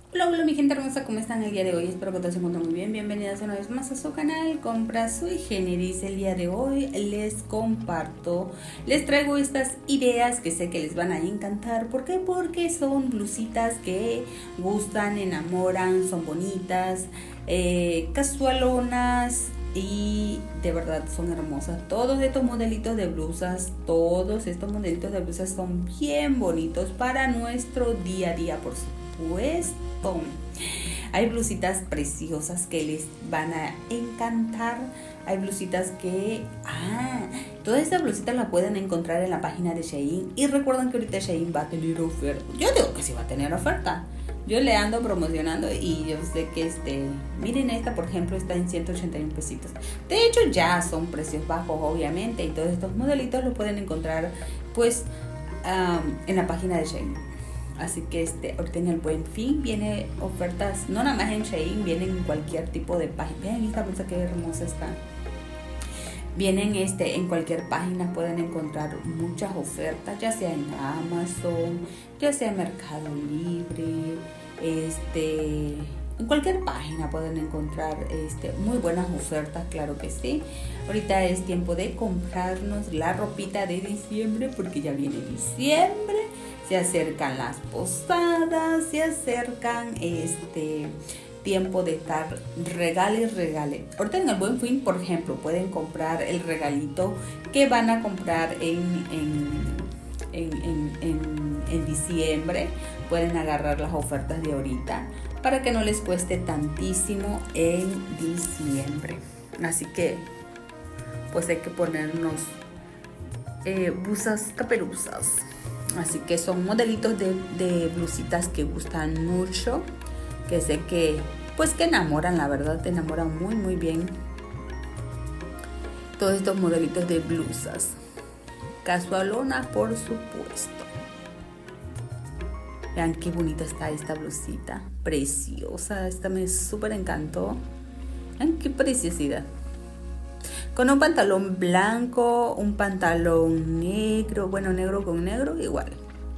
Hola, hola mi gente hermosa, ¿cómo están el día de hoy? Espero que todos se encuentren muy bien. Bienvenidas una vez más a su canal Compra Sui Generis. El día de hoy les traigo estas ideas que sé que les van a encantar. ¿Por qué? Porque son blusitas que gustan, enamoran, son bonitas, casualonas y de verdad son hermosas. Todos estos modelitos de blusas son bien bonitos para nuestro día a día, por supuesto. Hay blusitas preciosas que les van a encantar. Hay blusitas que todas estas blusitas las pueden encontrar en la página de Shein. Y recuerden que ahorita Shein va a tener oferta. Yo digo que sí va a tener oferta. Yo le ando promocionando y yo sé que miren, esta por ejemplo está en 181 pesitos. De hecho ya son precios bajos obviamente, y todos estos modelitos los pueden encontrar pues en la página de Shein. Así que ahorita en el Buen Fin viene ofertas, no nada más en Shein, vienen en cualquier tipo de página. Vean esta bolsa que hermosa está. Vienen en cualquier página, pueden encontrar muchas ofertas, ya sea en Amazon, ya sea en Mercado Libre, en cualquier página pueden encontrar muy buenas ofertas, claro que sí. Ahorita es tiempo de comprarnos la ropita de diciembre porque ya viene diciembre. Se acercan las posadas, se acercan tiempo de estar regale. Ahorita en el Buen Fin, por ejemplo, pueden comprar el regalito que van a comprar en diciembre. Pueden agarrar las ofertas de ahorita para que no les cueste tantísimo en diciembre. Así que pues hay que ponernos blusas caperuzas. Así que son modelitos de blusitas que gustan mucho, que sé que enamoran, la verdad, te enamoran muy muy bien. Todos estos modelitos de blusas casualona, por supuesto. Vean qué bonita está esta blusita, preciosa, esta me súper encantó. Vean qué preciosidad. Con un pantalón blanco, un pantalón negro, bueno, negro con negro, igual.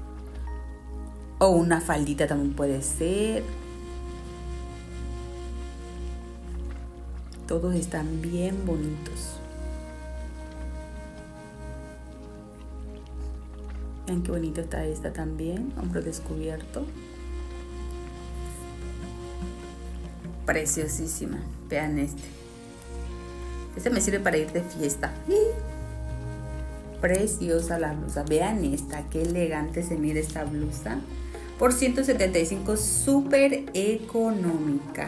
O una faldita también puede ser. Todos están bien bonitos. Vean qué bonito está esta también, hombro descubierto. Preciosísima. Vean este me sirve para ir de fiesta. Preciosa la blusa. Vean esta, qué elegante se mira esta blusa. Por 175, súper económica.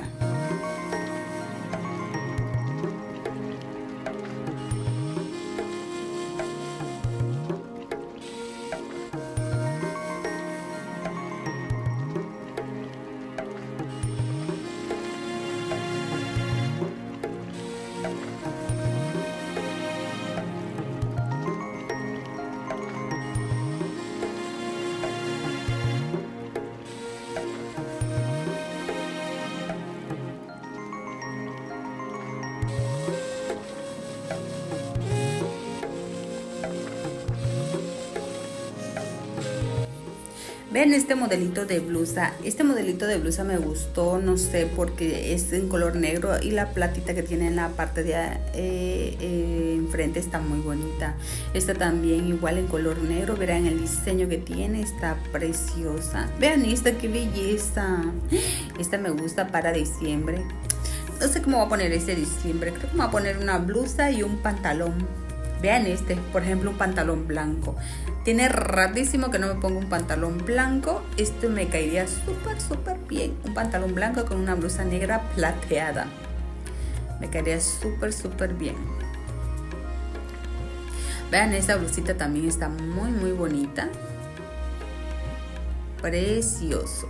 Ven este modelito de blusa. Este modelito de blusa me gustó, no sé, porque es en color negro y la platita que tiene en la parte de enfrente está muy bonita. Esta también igual en color negro. Verán el diseño que tiene, está preciosa. Vean esta, qué belleza. Esta me gusta para diciembre. No sé cómo voy a poner diciembre. Creo que me voy a poner una blusa y un pantalón. Vean por ejemplo, un pantalón blanco. Tiene ratísimo que no me ponga un pantalón blanco. Me caería súper bien. Un pantalón blanco con una blusa negra plateada. Me caería súper bien. Vean, esta blusita también está muy muy bonita. Precioso.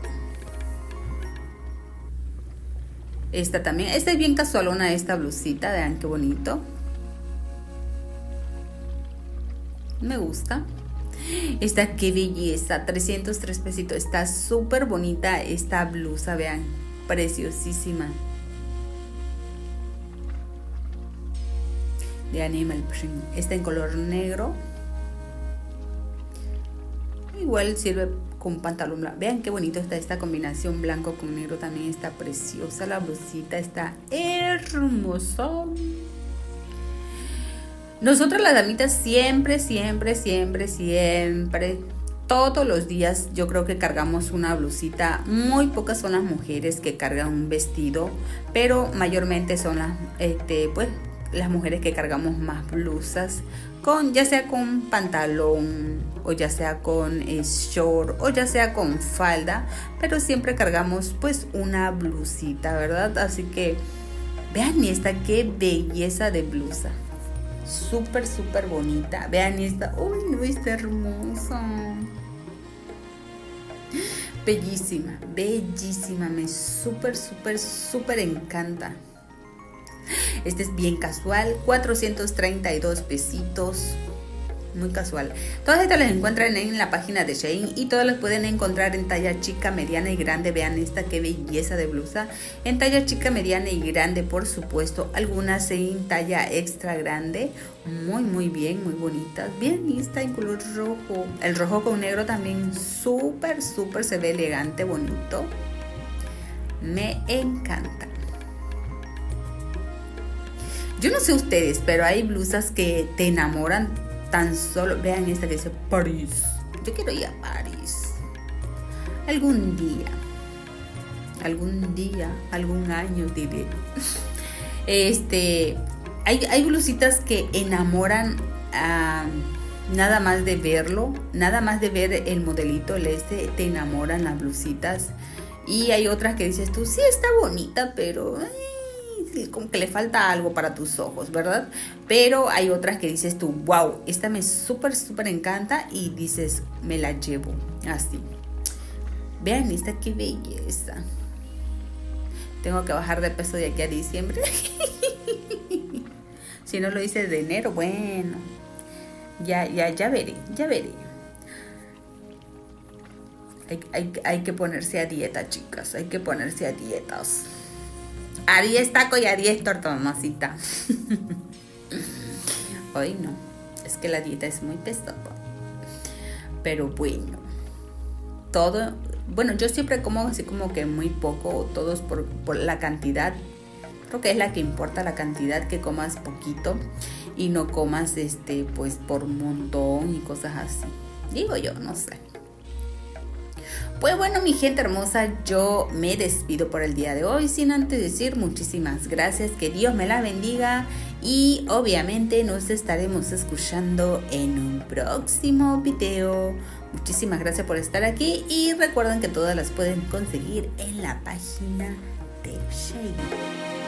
Esta también. Esta es bien casualona, esta blusita. Vean qué bonito. Me gusta. Esta qué belleza, 303 pesitos. Está súper bonita esta blusa, vean, preciosísima. De Animal Print. Está en color negro. Igual sirve con pantalón blanco. Vean qué bonito está esta combinación blanco con negro, también está preciosa la blusita, está hermosa. Nosotras las damitas siempre, todos los días yo creo que cargamos una blusita. Muy pocas son las mujeres que cargan un vestido, pero mayormente son las mujeres que cargamos más blusas, ya sea con pantalón o ya sea con short o ya sea con falda, pero siempre cargamos pues una blusita, ¿verdad? Así que vean esta, qué belleza de blusa, súper bonita. Vean esta, uy, no, está hermosa, bellísima, me súper encanta. Este es bien casual, 432 pesitos, muy casual. Todas estas las encuentran en la página de Shein y todas las pueden encontrar en talla chica, mediana y grande. Vean esta, qué belleza de blusa, en talla chica, mediana y grande, por supuesto. Algunas en talla extra grande, muy bien, muy bonitas. Bien, esta en color rojo, el rojo con negro también súper se ve elegante, bonito, me encanta. Yo no sé ustedes, pero hay blusas que te enamoran tan solo. Vean esta que dice París. Yo quiero ir a París. Algún día, algún año diré. Hay blusitas que enamoran nada más de verlo, nada más de ver el modelito, te enamoran las blusitas. Y hay otras que dices tú, sí está bonita, pero como que le falta algo para tus ojos, ¿verdad? Pero hay otras que dices tú, wow, esta me súper encanta, y dices, me la llevo así. Vean esta, qué belleza. Tengo que bajar de peso de aquí a diciembre. Si no lo hice de enero, bueno, ya veré. Hay que ponerse a dieta, chicas, hay que ponerse a dietas. A 10 tacos y a 10 tortas, mamacita. Hoy no, es que la dieta es muy pesada. Pero bueno, yo siempre como así como que muy poco, todos por la cantidad. Creo que es la que importa, la cantidad, que comas poquito y no comas pues por un montón y cosas así. Digo yo, no sé. Pues bueno, mi gente hermosa, yo me despido por el día de hoy, sin antes decir muchísimas gracias, que Dios me la bendiga, y obviamente nos estaremos escuchando en un próximo video. Muchísimas gracias por estar aquí, y recuerden que todas las pueden conseguir en la página de Shein.